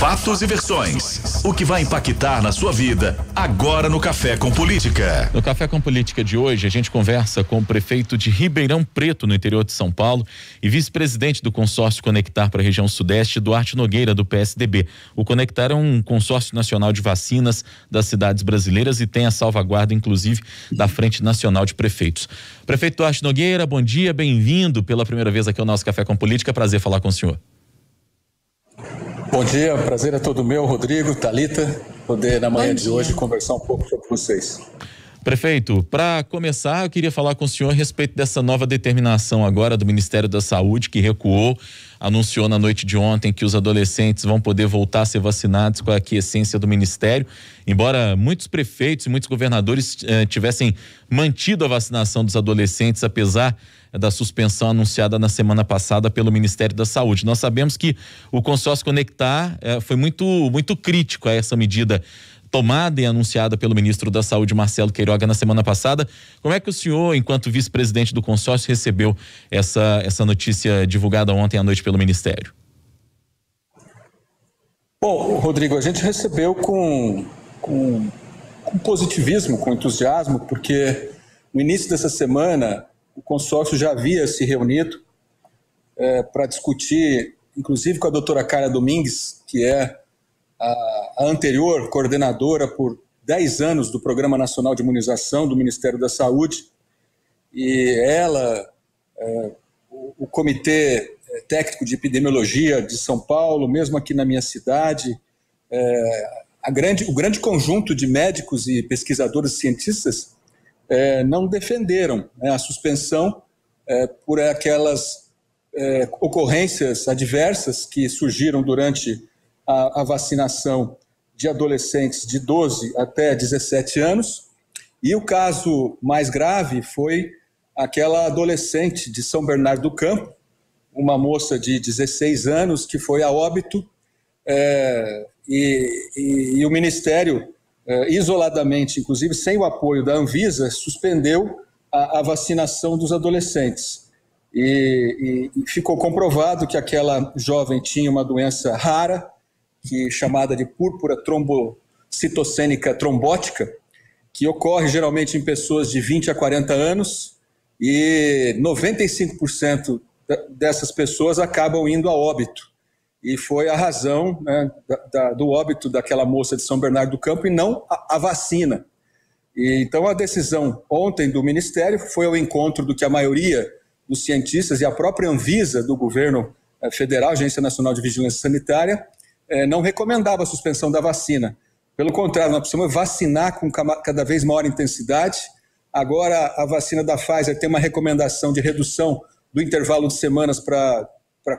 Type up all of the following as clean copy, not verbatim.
fatos e versões. O que vai impactar na sua vida agora no Café com Política. No Café com Política de hoje, a gente conversa com o prefeito de Ribeirão Preto, no interior de São Paulo, e vice-presidente do consórcio Conectar para a região sudeste, Duarte Nogueira, do PSDB. O Conectar é um consórcio nacional de vacinas das cidades brasileiras e tem a salvaguarda, inclusive, da Frente Nacional de Prefeitos. Prefeito Duarte Nogueira, bom dia, bem-vindo pela primeira vez aqui ao nosso Café com Política. Prazer falar com o senhor. Bom dia, prazer é todo meu, Rodrigo, Thalita, poder na manhã de hoje conversar um pouco sobre vocês. Prefeito, para começar, eu queria falar com o senhor a respeito dessa nova determinação agora do Ministério da Saúde, que recuou, anunciou na noite de ontem que os adolescentes vão poder voltar a ser vacinados com a aquiescência do Ministério, embora muitos prefeitos e muitos governadores tivessem mantido a vacinação dos adolescentes, apesar da suspensão anunciada na semana passada pelo Ministério da Saúde. Nós sabemos que o consórcio Conectar foi muito crítico a essa medida tomada e anunciada pelo ministro da Saúde, Marcelo Queiroga, na semana passada. Como é que o senhor, enquanto vice-presidente do consórcio, recebeu essa notícia divulgada ontem à noite pelo Ministério? Bom, Rodrigo, a gente recebeu com positivismo, com entusiasmo, porque no início dessa semana o consórcio já havia se reunido para discutir, inclusive com a doutora Carla Domingues, que é a anterior coordenadora por 10 anos do Programa Nacional de Imunização do Ministério da Saúde, e ela, o Comitê Técnico de Epidemiologia de São Paulo, mesmo aqui na minha cidade, o grande conjunto de médicos e pesquisadores e cientistas não defenderam a suspensão por aquelas ocorrências adversas que surgiram durante a vacinação de adolescentes de 12 até 17 anos. E o caso mais grave foi aquela adolescente de São Bernardo do Campo, uma moça de 16 anos que foi a óbito, e o Ministério, isoladamente, inclusive sem o apoio da Anvisa, suspendeu a vacinação dos adolescentes. E ficou comprovado que aquela jovem tinha uma doença rara, chamada de púrpura trombocitocênica trombótica, que ocorre geralmente em pessoas de 20 a 40 anos, e 95% dessas pessoas acabam indo a óbito. E foi a razão, né, do óbito daquela moça de São Bernardo do Campo e não a vacina. E então a decisão ontem do Ministério foi ao encontro do que a maioria dos cientistas e a própria Anvisa do governo federal, Agência Nacional de Vigilância Sanitária, não recomendava a suspensão da vacina. Pelo contrário, nós precisamos vacinar com cada vez maior intensidade. Agora a vacina da Pfizer tem uma recomendação de redução do intervalo de semanas para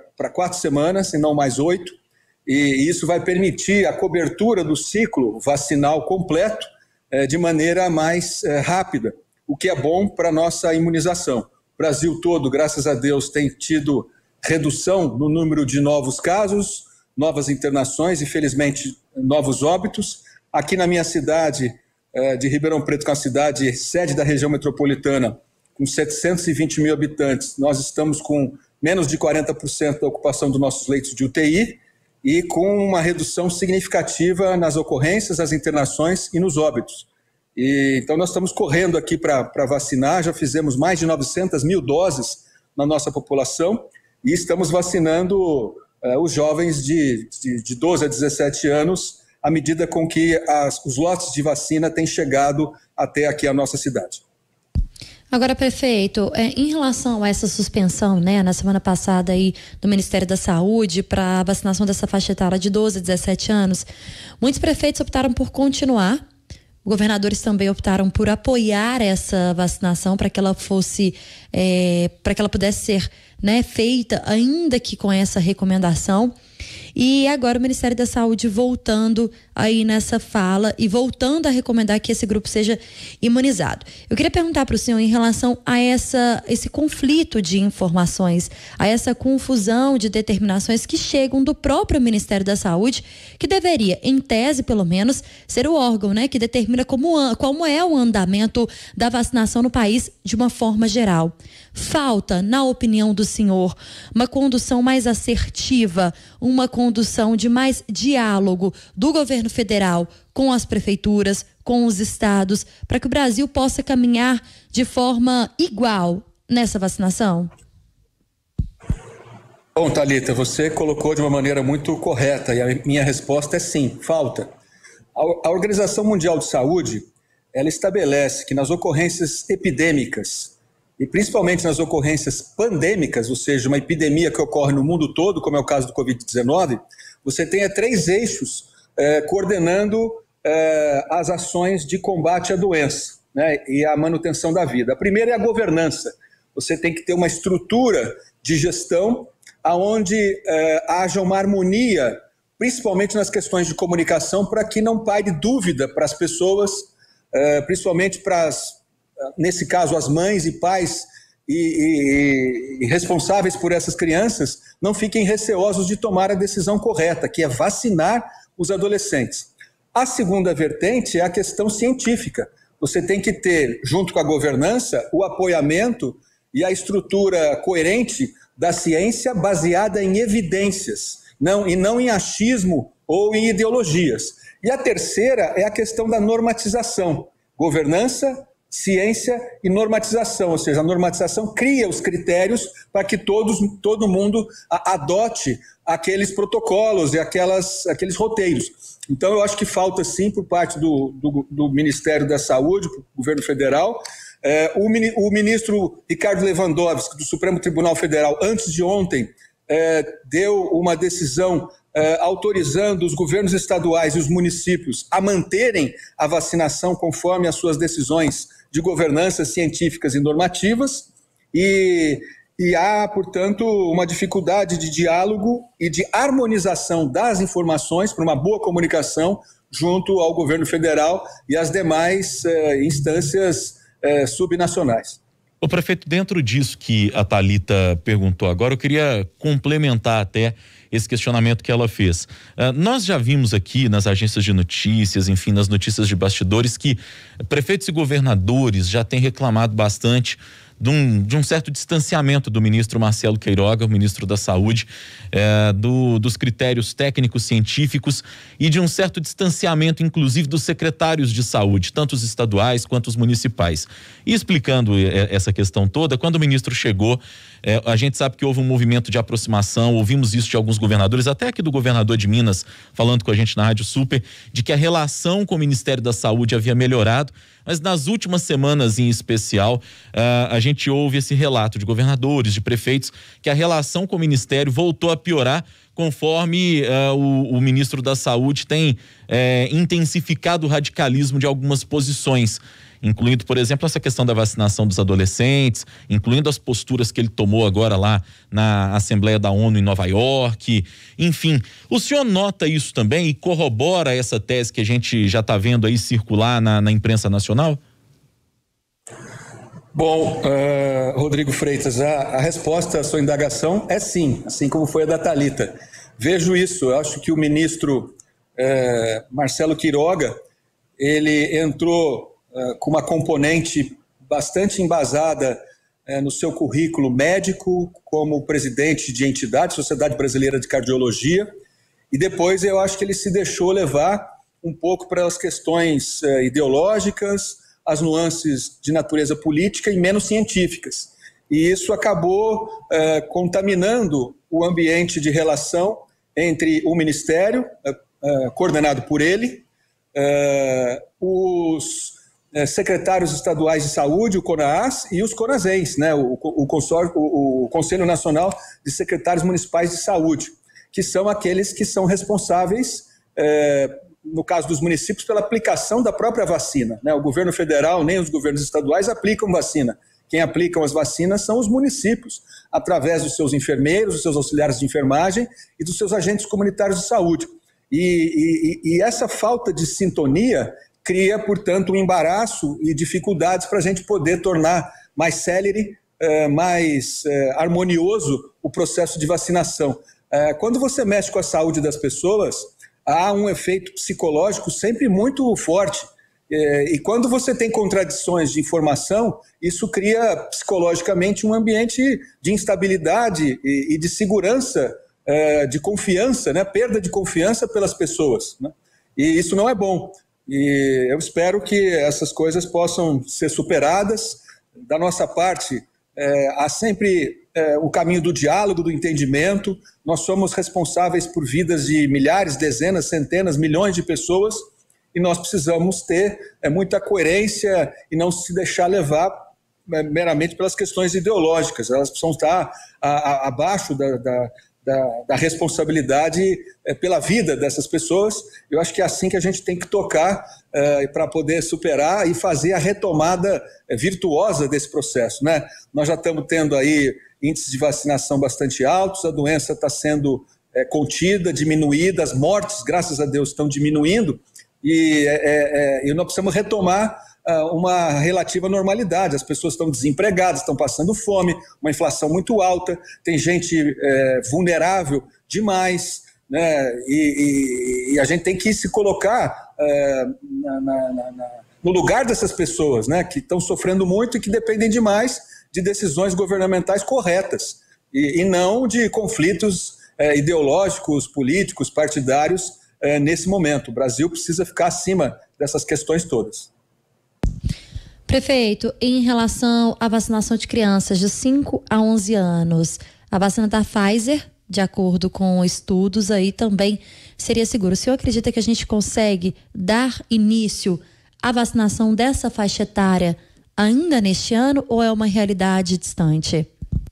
4 semanas e não mais 8, e isso vai permitir a cobertura do ciclo vacinal completo de maneira mais rápida, o que é bom para a nossa imunização. O Brasil todo, graças a Deus, tem tido redução no número de novos casos, novas internações e, felizmente, novos óbitos. Aqui na minha cidade de Ribeirão Preto, que é uma cidade sede da região metropolitana, com 720 mil habitantes, nós estamos com menos de 40% da ocupação dos nossos leitos de UTI e com uma redução significativa nas ocorrências, nas internações e nos óbitos. Então nós estamos correndo aqui para vacinar, já fizemos mais de 900 mil doses na nossa população e estamos vacinando os jovens de 12 a 17 anos à medida com que os lotes de vacina têm chegado até aqui a nossa cidade. Agora, prefeito, em relação a essa suspensão, né, na semana passada aí do Ministério da Saúde para a vacinação dessa faixa etária de 12 a 17 anos, muitos prefeitos optaram por continuar. Governadores também optaram por apoiar essa vacinação para que ela fosse, para que ela pudesse ser, né, feita, ainda que com essa recomendação. E agora o Ministério da Saúde voltando aí nessa fala e voltando a recomendar que esse grupo seja imunizado. Eu queria perguntar para o senhor em relação a esse conflito de informações, a essa confusão de determinações que chegam do próprio Ministério da Saúde, que deveria, em tese pelo menos, ser o órgão, né, que determina como é o andamento da vacinação no país de uma forma geral. Falta, na opinião do senhor, uma condução mais assertiva, uma condução de mais diálogo do governo federal com as prefeituras, com os estados, para que o Brasil possa caminhar de forma igual nessa vacinação? Bom, Thalita, você colocou de uma maneira muito correta e a minha resposta é sim, falta. A Organização Mundial de Saúde, ela estabelece que nas ocorrências epidêmicas e principalmente nas ocorrências pandêmicas, ou seja, uma epidemia que ocorre no mundo todo, como é o caso do Covid-19, você tenha 3 eixos coordenando as ações de combate à doença, né, e a manutenção da vida. A primeira é a governança. Você tem que ter uma estrutura de gestão onde haja uma harmonia, principalmente nas questões de comunicação, para que não paire dúvida para as pessoas, principalmente para nesse caso as mães e pais e responsáveis por essas crianças, não fiquem receosos de tomar a decisão correta, que é vacinar os adolescentes. A segunda vertente é a questão científica. Você tem que ter, junto com a governança, o apoiamento e a estrutura coerente da ciência baseada em evidências, e não em achismo ou em ideologias. E a terceira é a questão da normatização. Governança, ciência e normatização, ou seja, a normatização cria os critérios para que todo mundo adote aqueles protocolos e aqueles roteiros. Então, eu acho que falta sim, por parte do Ministério da Saúde, do governo federal. O ministro Ricardo Lewandowski, do Supremo Tribunal Federal, antes de ontem, deu uma decisão autorizando os governos estaduais e os municípios a manterem a vacinação conforme as suas decisões de governança científicas e normativas, e há, portanto, uma dificuldade de diálogo e de harmonização das informações para uma boa comunicação junto ao governo federal e às demais instâncias subnacionais. O prefeito, dentro disso que a Thalita perguntou agora, eu queria complementar até esse questionamento que ela fez. Nós já vimos aqui nas agências de notícias, enfim, nas notícias de bastidores, que prefeitos e governadores já têm reclamado bastante de um certo distanciamento do ministro Marcelo Queiroga, o ministro da Saúde, dos critérios técnicos científicos e de um certo distanciamento, inclusive, dos secretários de saúde, tanto os estaduais quanto os municipais. E explicando essa questão toda, quando o ministro chegou, a gente sabe que houve um movimento de aproximação, ouvimos isso de alguns governadores, até aqui do governador de Minas, falando com a gente na Rádio Super, de que a relação com o Ministério da Saúde havia melhorado, mas nas últimas semanas em especial, a gente ouve esse relato de governadores, de prefeitos, que a relação com o Ministério voltou a piorar conforme o ministro da Saúde tem intensificado o radicalismo de algumas posições, incluindo, por exemplo, essa questão da vacinação dos adolescentes, incluindo as posturas que ele tomou agora lá na Assembleia da ONU em Nova York, enfim. O senhor nota isso também e corrobora essa tese que a gente já está vendo aí circular na imprensa nacional? Bom, Rodrigo Freitas, a resposta à sua indagação é sim, assim como foi a da Thalita. Vejo isso, eu acho que o ministro Marcelo Queiroga, ele entrou com uma componente bastante embasada no seu currículo médico, como presidente de entidade, Sociedade Brasileira de Cardiologia, e depois eu acho que ele se deixou levar um pouco para as questões ideológicas, as nuances de natureza política e menos científicas. E isso acabou contaminando o ambiente de relação entre o Ministério, coordenado por ele, os secretários estaduais de saúde, o CONAS, e os CONASENS, né, o Conselho Nacional de Secretários Municipais de Saúde, que são aqueles que são responsáveis, no caso dos municípios, pela aplicação da própria vacina, né? O governo federal nem os governos estaduais aplicam vacina. Quem aplicam as vacinas são os municípios, através dos seus enfermeiros, dos seus auxiliares de enfermagem e dos seus agentes comunitários de saúde. E essa falta de sintonia cria, portanto, um embaraço e dificuldades para a gente poder tornar mais célere, mais harmonioso o processo de vacinação. Quando você mexe com a saúde das pessoas, há um efeito psicológico sempre muito forte. E quando você tem contradições de informação, isso cria psicologicamente um ambiente de instabilidade e de segurança de confiança, né? Perda de confiança pelas pessoas, né? E isso não é bom. E eu espero que essas coisas possam ser superadas. Da nossa parte, há sempre o caminho do diálogo, do entendimento. Nós somos responsáveis por vidas de milhares, dezenas, centenas, milhões de pessoas e nós precisamos ter muita coerência e não se deixar levar meramente pelas questões ideológicas. Elas precisam estar abaixo da responsabilidade pela vida dessas pessoas. Eu acho que é assim que a gente tem que tocar para poder superar e fazer a retomada virtuosa desse processo, né? Nós já estamos tendo aí índices de vacinação bastante altos, a doença está sendo contida, diminuída, as mortes, graças a Deus, estão diminuindo e nós precisamos retomar uma relativa normalidade. As pessoas estão desempregadas, estão passando fome, uma inflação muito alta, tem gente vulnerável demais, né? E a gente tem que se colocar no lugar dessas pessoas, né? Que estão sofrendo muito e que dependem demais de decisões governamentais corretas e não de conflitos ideológicos, políticos, partidários nesse momento. O Brasil precisa ficar acima dessas questões todas. Prefeito, em relação à vacinação de crianças de 5 a 11 anos, a vacina da Pfizer, de acordo com estudos aí, também seria segura. O senhor acredita que a gente consegue dar início à vacinação dessa faixa etária ainda neste ano ou é uma realidade distante?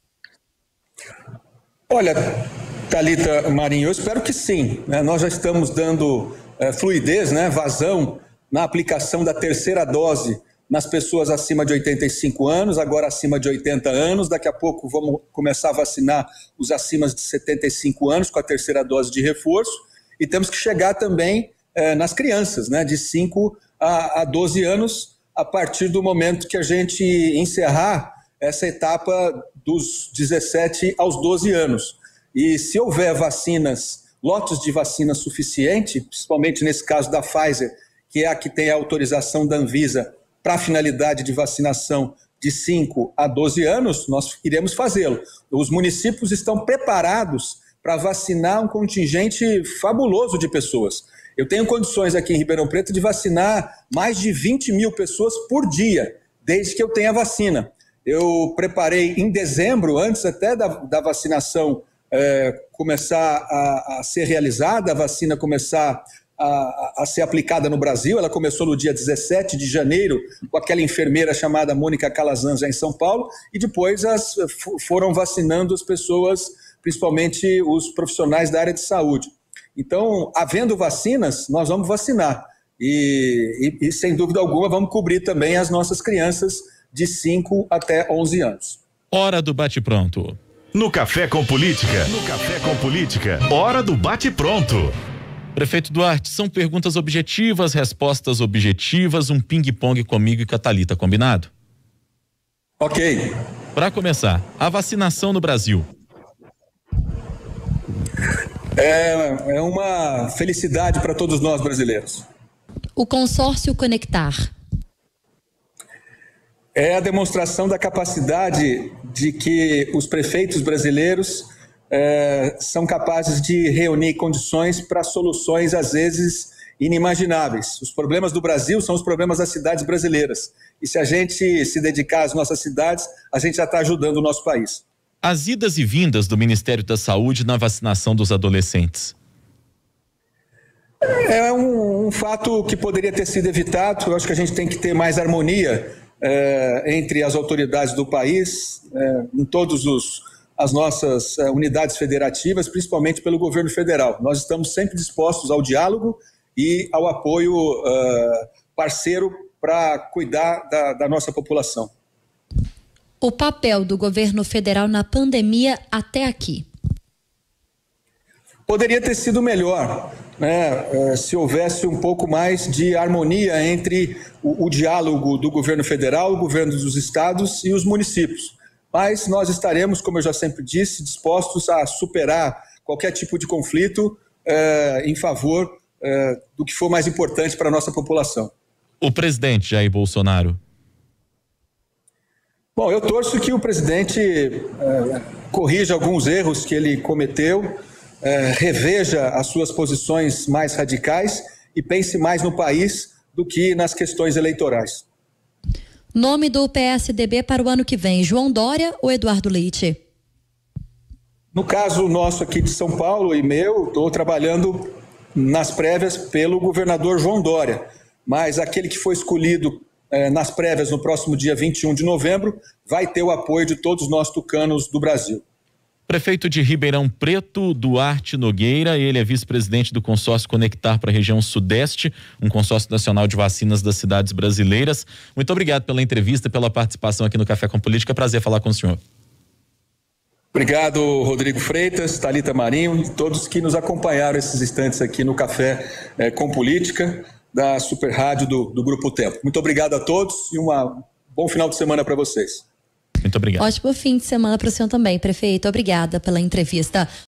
Olha, Thalita Marinho, eu espero que sim, né? Nós já estamos dando fluidez, né? Vazão na aplicação da terceira dose nas pessoas acima de 85 anos, agora acima de 80 anos. Daqui a pouco vamos começar a vacinar os acima de 75 anos com a terceira dose de reforço. E temos que chegar também nas crianças, né, de 5 a 12 anos, a partir do momento que a gente encerrar essa etapa dos 17 aos 12 anos. E se houver vacinas, lotes de vacina suficiente, principalmente nesse caso da Pfizer, que é a que tem a autorização da Anvisa para a finalidade de vacinação de 5 a 12 anos, nós iremos fazê-lo. Os municípios estão preparados para vacinar um contingente fabuloso de pessoas. Eu tenho condições aqui em Ribeirão Preto de vacinar mais de 20 mil pessoas por dia, desde que eu tenha vacina. Eu preparei em dezembro, antes até da vacinação começar a ser realizada, a vacina começar a ser aplicada no Brasil. Ela começou no dia 17 de janeiro com aquela enfermeira chamada Mônica Calazans já em São Paulo e depois foram vacinando as pessoas, principalmente os profissionais da área de saúde. Então, havendo vacinas, nós vamos vacinar e sem dúvida alguma vamos cobrir também as nossas crianças de 5 até 11 anos. Hora do bate-pronto. No Café com Política. No Café com Política. Hora do bate-pronto. Prefeito Duarte, são perguntas objetivas, respostas objetivas, um ping-pong comigo e com a Thalita, combinado? Ok. Para começar, a vacinação no Brasil. É uma felicidade para todos nós brasileiros. O consórcio Conectar. É a demonstração da capacidade de que os prefeitos brasileiros são capazes de reunir condições para soluções, às vezes, inimagináveis. Os problemas do Brasil são os problemas das cidades brasileiras. E se a gente se dedicar às nossas cidades, a gente já está ajudando o nosso país. As idas e vindas do Ministério da Saúde na vacinação dos adolescentes. É um fato que poderia ter sido evitado. Eu acho que a gente tem que ter mais harmonia entre as autoridades do país, em todas as nossas unidades federativas, principalmente pelo governo federal. Nós estamos sempre dispostos ao diálogo e ao apoio parceiro para cuidar da nossa população. O papel do governo federal na pandemia até aqui? Poderia ter sido melhor, né? Se houvesse um pouco mais de harmonia entre o diálogo do governo federal, o governo dos estados e os municípios. Mas nós estaremos, como eu já sempre disse, dispostos a superar qualquer tipo de conflito em favor do que for mais importante para a nossa população. O presidente Jair Bolsonaro. Bom, eu torço que o presidente corrija alguns erros que ele cometeu reveja as suas posições mais radicais e pense mais no país do que nas questões eleitorais. Nome do PSDB para o ano que vem, João Dória ou Eduardo Leite? No caso nosso aqui de São Paulo e meu, estou trabalhando nas prévias pelo governador João Dória, mas aquele que foi escolhido nas prévias no próximo dia 21 de novembro vai ter o apoio de todos nós tucanos do Brasil. Prefeito de Ribeirão Preto, Duarte Nogueira, ele é vice-presidente do consórcio Conectar para a região Sudeste, um consórcio nacional de vacinas das cidades brasileiras. Muito obrigado pela entrevista, pela participação aqui no Café com Política. Prazer falar com o senhor. Obrigado, Rodrigo Freitas, Thalita Marinho e todos que nos acompanharam esses instantes aqui no Café com Política da Super Rádio do Grupo Tempo. Muito obrigado a todos e um bom final de semana para vocês. Muito obrigado. Ótimo fim de semana para o senhor também, prefeito. Obrigada pela entrevista.